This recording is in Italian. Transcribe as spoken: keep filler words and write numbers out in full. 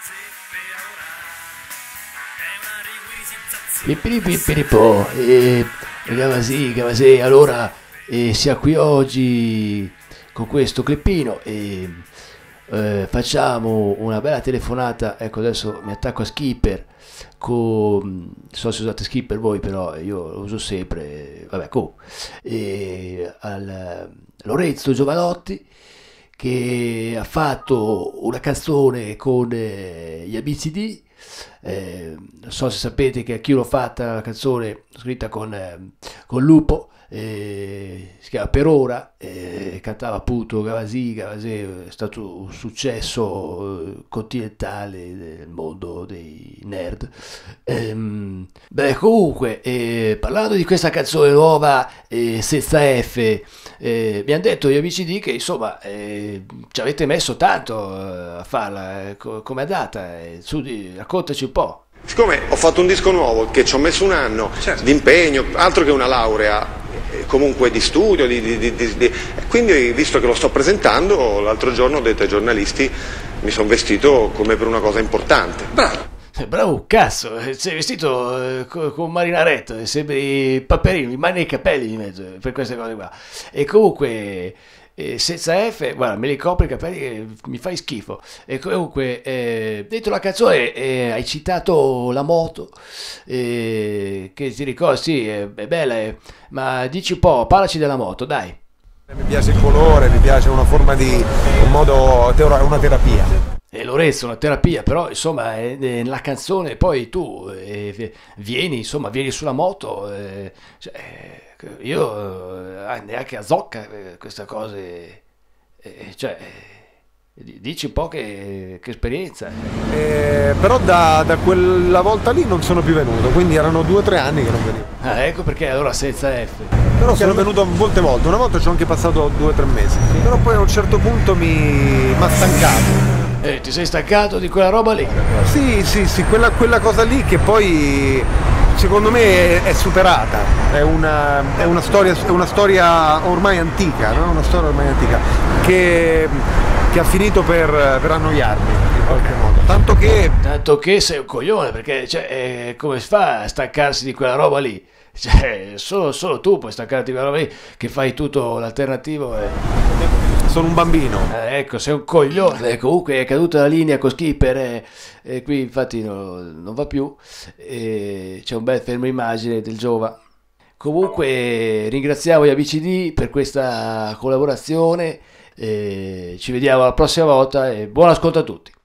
Pipiripipiripo, e Gavasì, Gavasì, allora eh, sia qui oggi con questo clippino e eh, facciamo una bella telefonata. Ecco, adesso mi attacco a Skipper con, non so se usate Skipper voi, però io lo uso sempre, vabbè, comunque, e al Lorenzo Giovanotti, che ha fatto una canzone con eh, gli A B C D. Eh, non so se sapete che anch'io l'ho fatta, la canzone scritta con, eh, con Lupo, eh, si chiama Per Ora, eh, cantava appunto Gavasì. Gavasì è stato un successo eh, continentale nel mondo dei nerd. Ehm, beh, comunque, eh, parlando di questa canzone nuova, eh, senza F, eh, mi hanno detto gli A B C D che insomma eh, ci avete messo tanto eh, a farla, eh, co- com'è andata? Eh, su, di- raccontaci un po'. Siccome ho fatto un disco nuovo che ci ho messo un anno Certo. di impegno, altro che una laurea, eh, comunque di studio, di, di- di- di- di- quindi visto che lo sto presentando, l'altro giorno ho detto ai giornalisti, mi sono vestito come per una cosa importante. Bravo. Eh, Bravo un cazzo, eh, sei vestito eh, co- con Marinaretto, eh, sembri Paperino, mi mani i capelli di mezzo eh, per queste cose qua. E comunque, eh, senza F, guarda, me li copri i capelli che mi fai schifo. E comunque, eh, dentro la canzone eh, hai citato la moto, eh, che ti ricordo, sì, è, è bella, eh, ma dici un po', parlaci della moto, dai. Mi piace il colore, mi piace una forma di un modo, una terapia. E Lorenzo, una terapia, però insomma è- è nella canzone poi tu eh, vieni, insomma, vieni sulla moto, eh, cioè, eh, io eh, neanche a zocca eh, queste cose, eh, cioè, eh, di- dici un po' che, che esperienza. Eh, però da, da quella volta lì non sono più venuto, quindi erano due o tre anni che non venivo. Ah, ecco perché allora senza F. Però sono venuto molte volte, una volta ci ho anche passato due o tre mesi, però poi a un certo punto mi ha stancato. Eh, ti sei staccato di quella roba lì? Sì, sì, sì, quella, quella cosa lì che poi secondo me è, è superata, è una, è una storia, è una storia ormai antica, no? Una storia ormai antica, che, che ha finito per, per annoiarmi in qualche modo. Tanto che Tanto che sei un coglione, perché cioè, eh, come si fa a staccarsi di quella roba lì? Cioè, solo, solo tu puoi staccarti di quella roba lì, che fai tutto l'alternativo e... sono un bambino. Eh, ecco, sei un coglione. Eh, comunque è caduta la linea con Skipper e, e qui infatti no- non va più. E c'è un bel fermo immagine del Giova. Comunque ringraziamo gli A B C D per questa collaborazione. E ci vediamo la prossima volta e buon ascolto a tutti.